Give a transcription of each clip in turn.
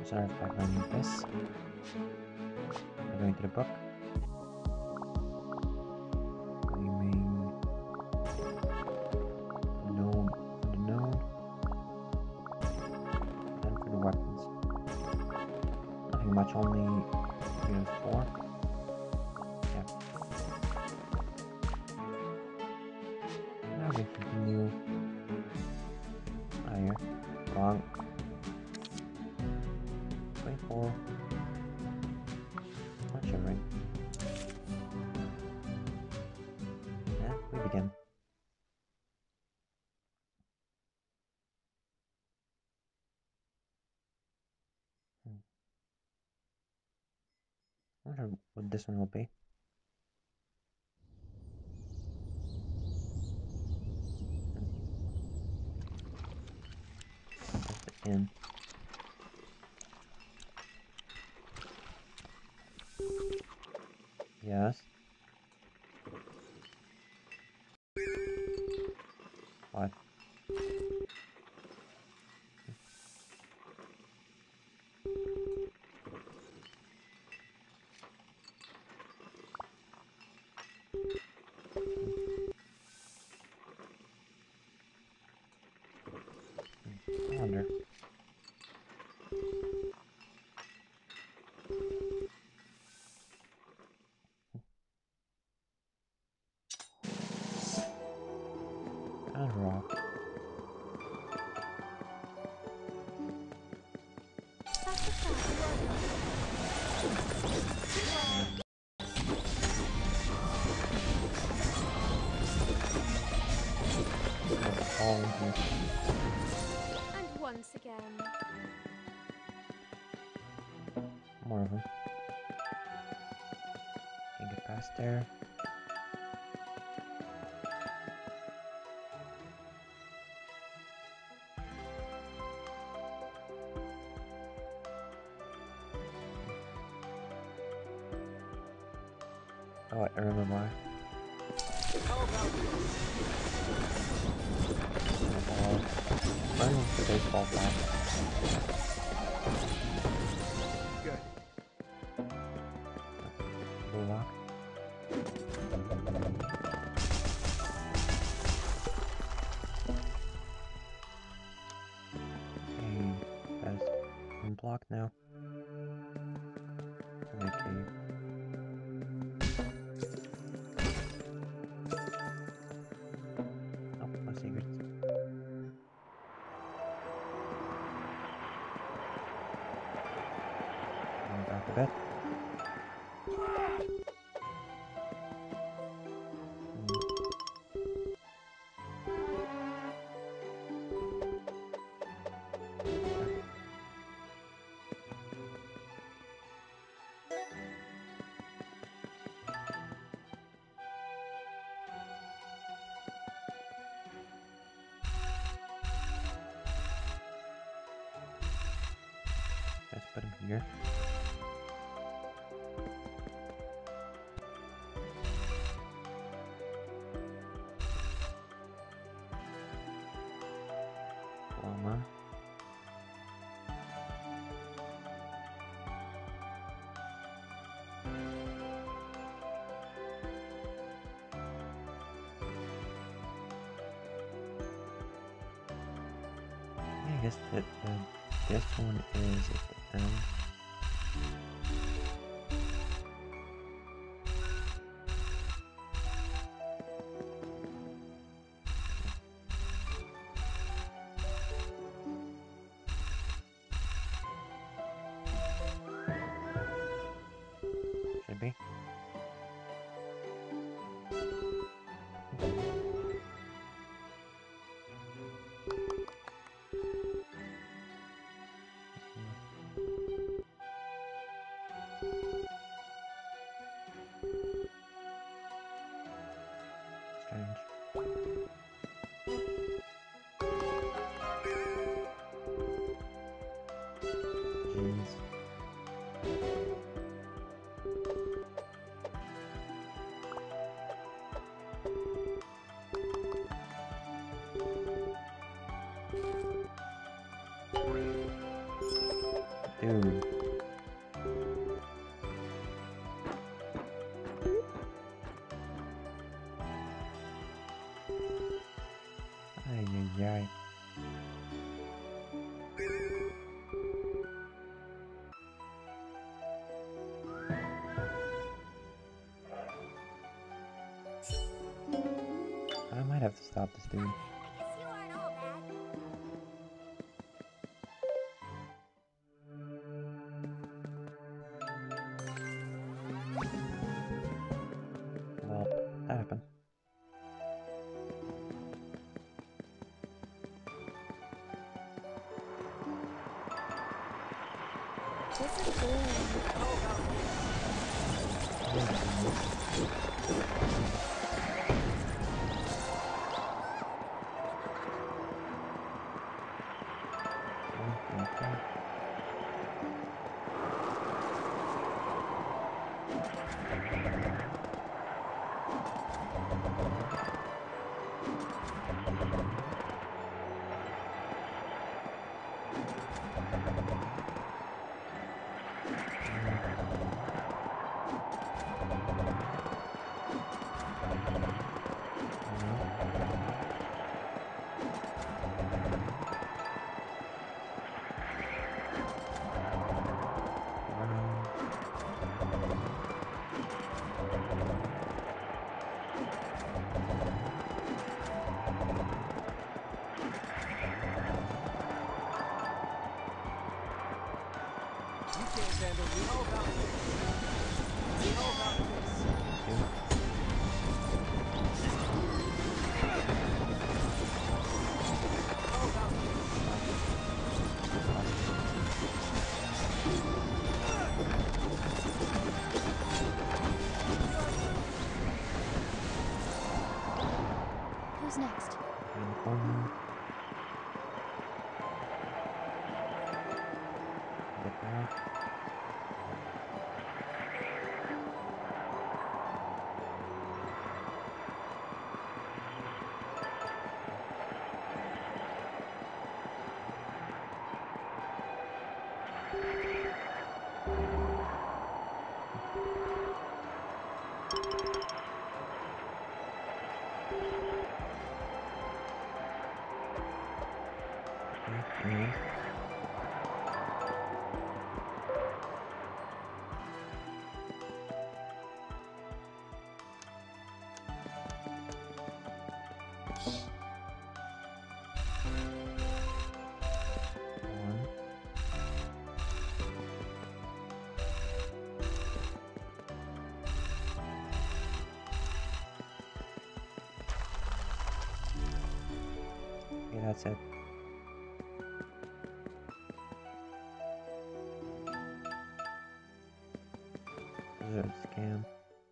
Sorry if I'm running this. I'm going to the book. Claiming known for the known. And for the weapons. Nothing much, only unit 4. Yeah. Now we continue. Ah, here. Wrong. 24. Not shivering. Yeah, we begin. I wonder what this one will be. That's the inn. Yes. What? I wonder. And rock. All in here. And once again. More of them. Can get past there. Oh, I remember why. Running for baseball bat. Good. Blue lock. Okay, that's unblocked now. Okay. Oh, no secrets. Going back a bit. Let's put him here. Llama. Yeah, I guess that this one is at the end. Should be. Strange. Jeez. Dude. Ay, ay, ay. I might have to stop this dude. I guess you aren't all bad. Well, that happened. Okay. You can't handle me. How about this? How about this? How about this? Who's next? In the corner. Get back. Okay, and one. Okay, that's it. This is a scam.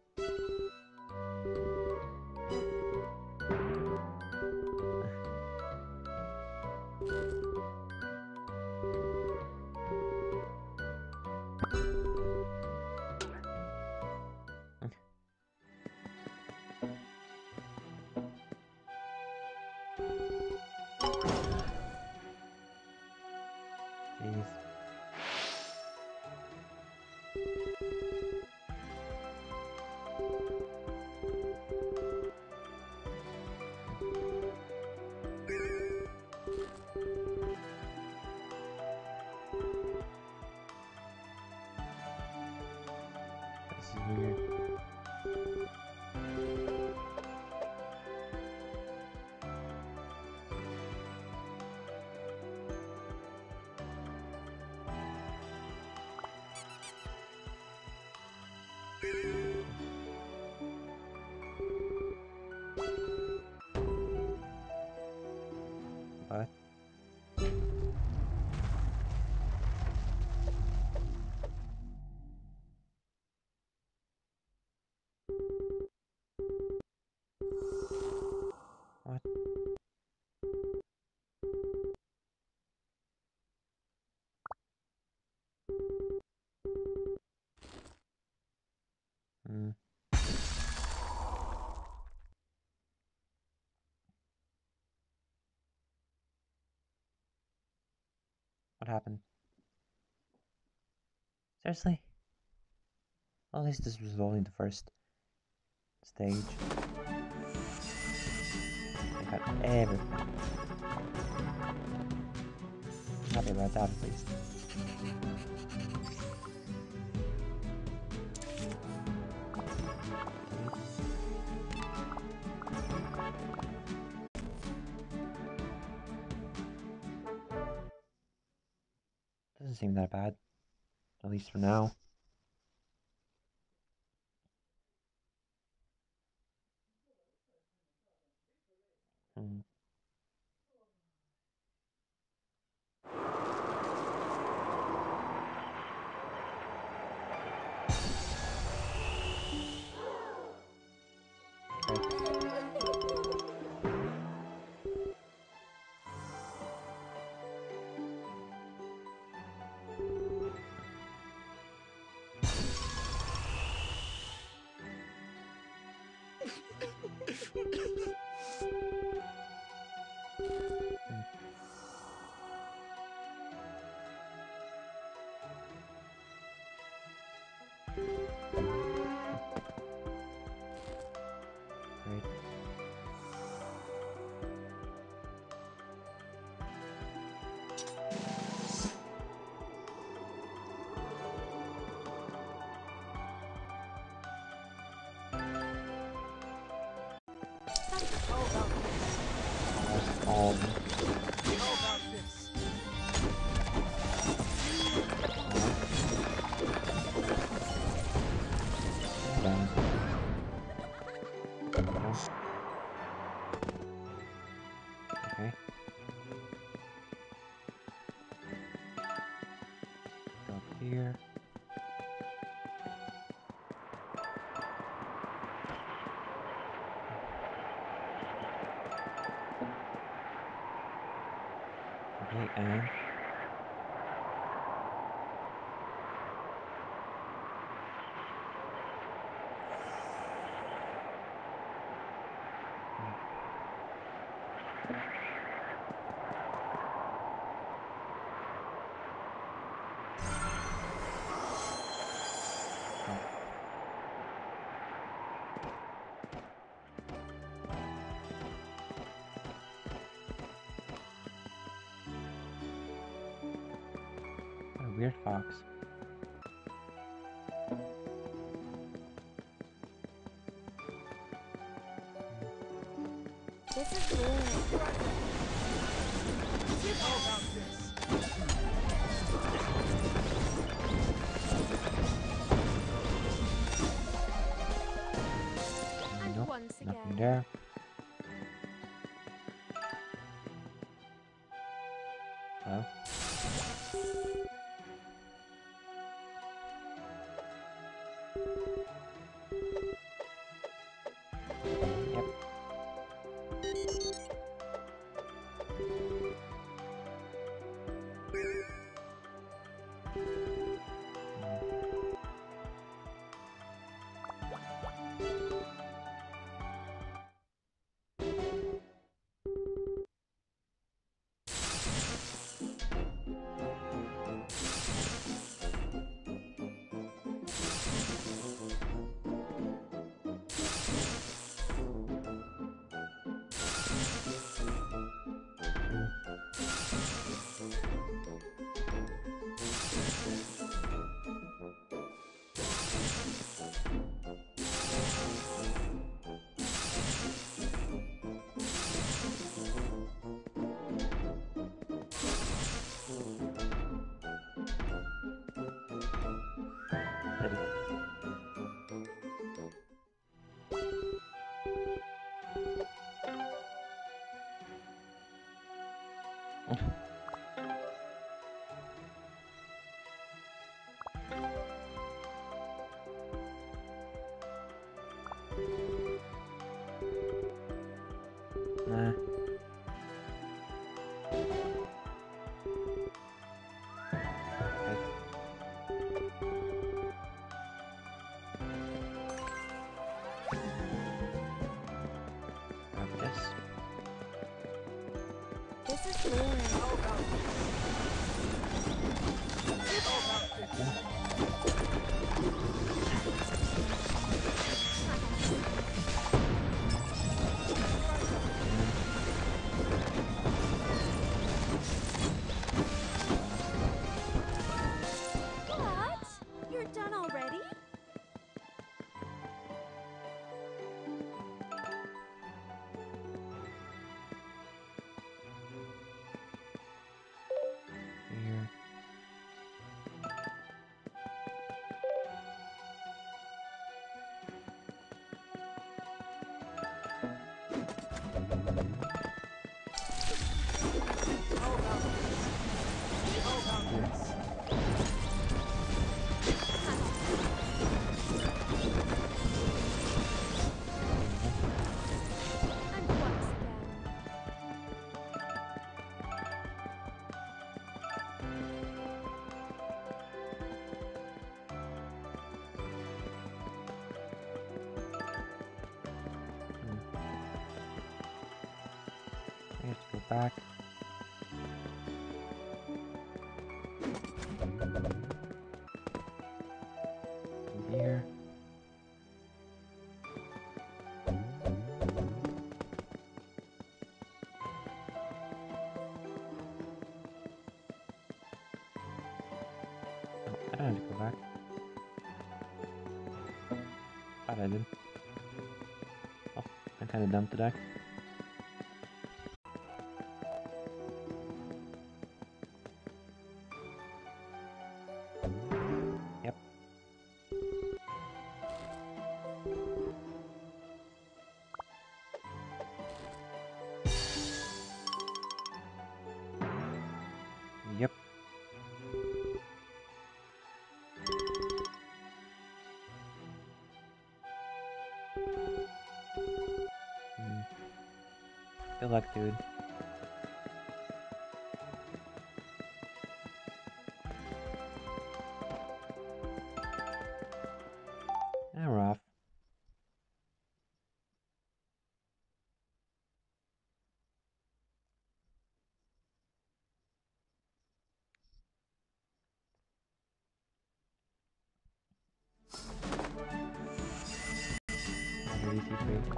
Jeez. This is weird. What? What? Hmm. What happened? Seriously? Well, at least this was only the first stage. I got everything. I'm happy about that at least. Doesn't seem that bad, at least for now. Hmm. Great. How about this? Almost all of them. How about this? Done. No. Okay. Go up here. Okay, and oh. What a weird fox. This is good. How about this? And Nope, once nothing again. there. Well. Yep. back. Here. I don't have to go back. Thought I did. Oh, I'm kind of dumb today. Yep. Yep. Good luck, dude. And we're off. Another easy break.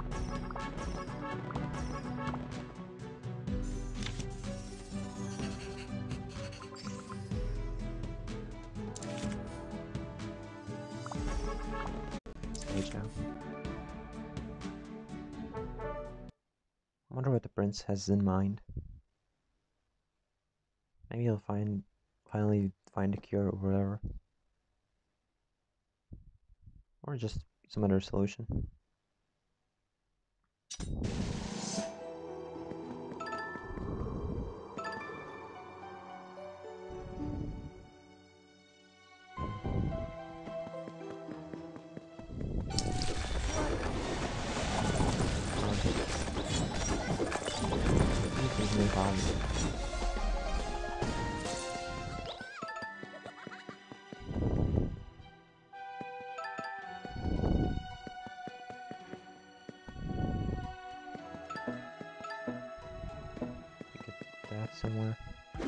Stage now. I wonder what the prince has in mind. Maybe he'll finally find a cure or whatever. Or just some other solution. These new hobbies. Get that somewhere.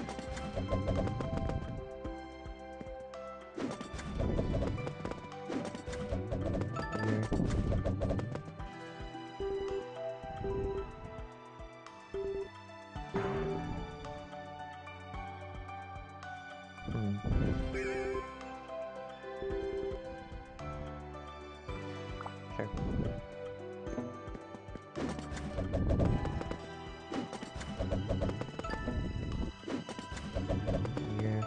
Here. Sure. Here.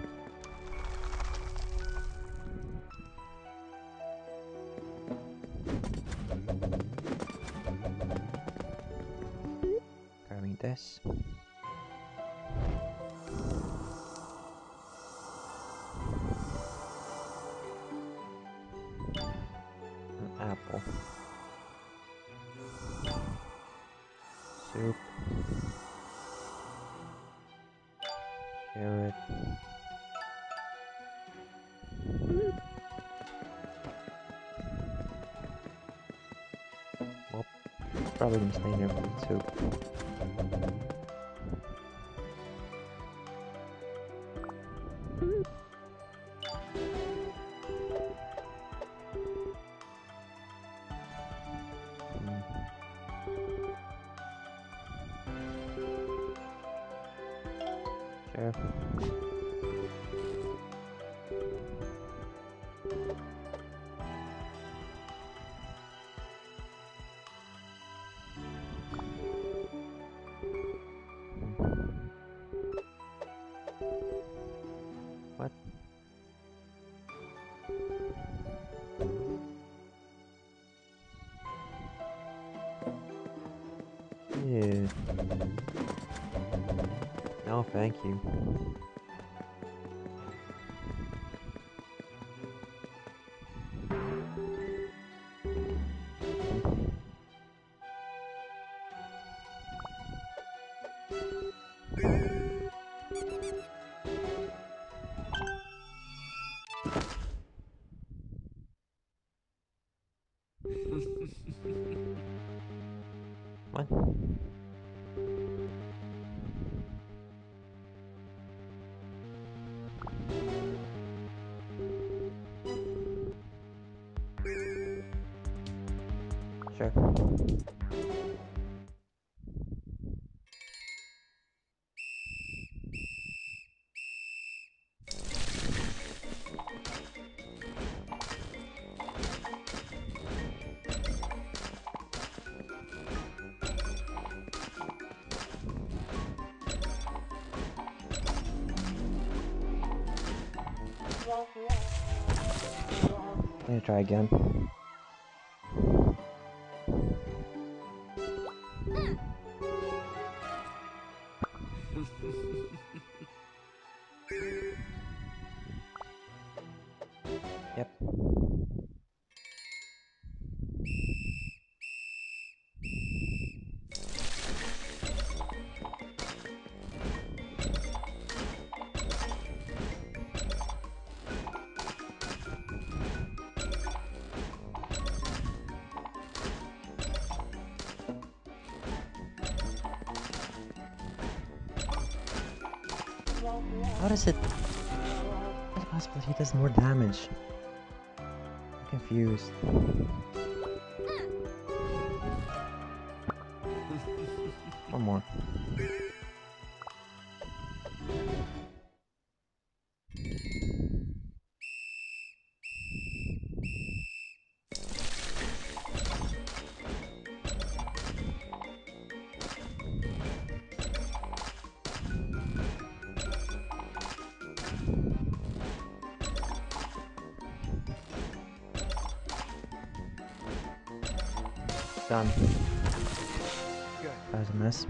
Grabbing this. An apple. Soup. Carrot. Well, probably gonna stay there for the soup. Sure. What? Ew. No, thank you. What? Okay. Let me try again. Yep. How does it? How is it possible he does more damage? I'm confused. One more. Done. Good. That was a mess.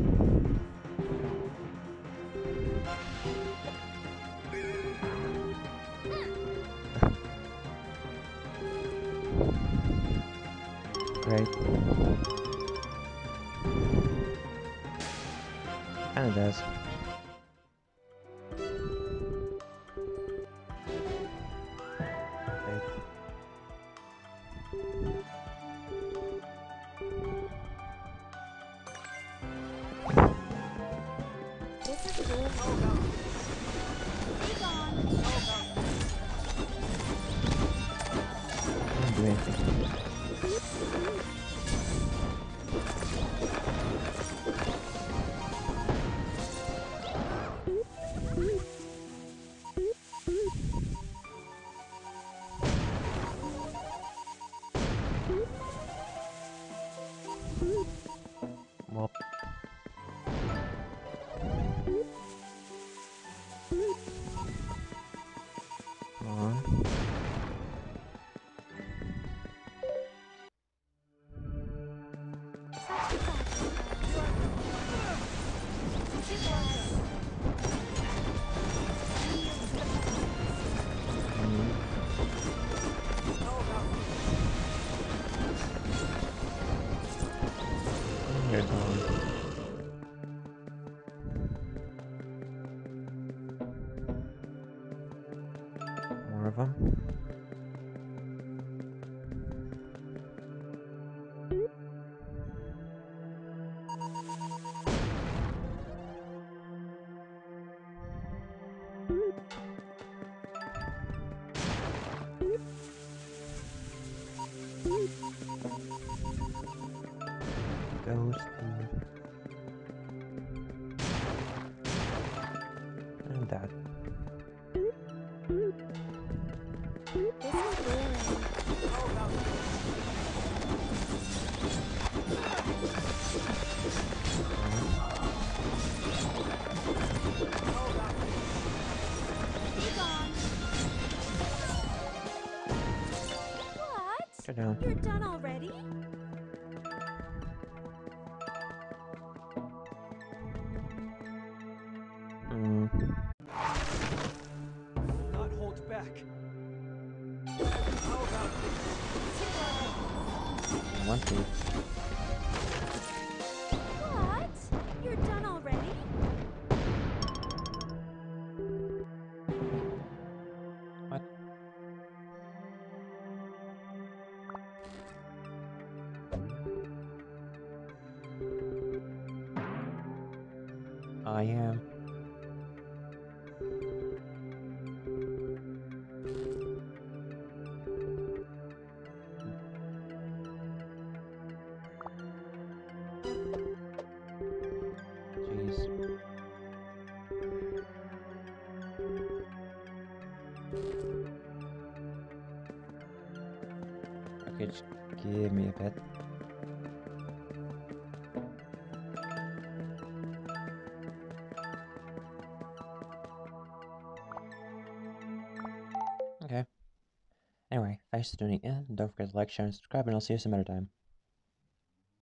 Great. Kinda does. Great. This is cool. How about Be gone. how about I didn't do anything. Well. Come on. Such a You're gone. More of them. Goes to and that. This is boring. how about Be gone. What? Go down. You're done already? not hold back? How about One thing. What? You're done already? What? I am. Give me a bit. Okay. Anyway, thanks for tuning in. Don't forget to like, share, and subscribe, and I'll see you some other time.